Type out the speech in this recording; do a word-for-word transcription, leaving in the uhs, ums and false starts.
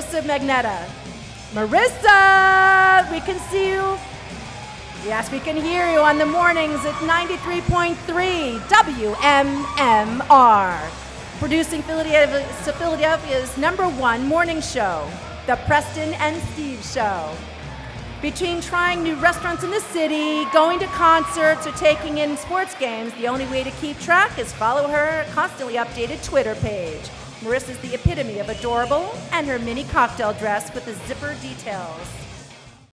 Marisa Magnatta. Marisa, we can see you. Yes, we can hear you on the mornings at ninety-three point three W M M R. Producing Philadelphia's number one morning show, The Preston and Steve Show. Between trying new restaurants in the city, going to concerts, or taking in sports games, the only way to keep track is follow her constantly updated Twitter page. Marissa's the epitome of adorable and her mini cocktail dress with the zipper details.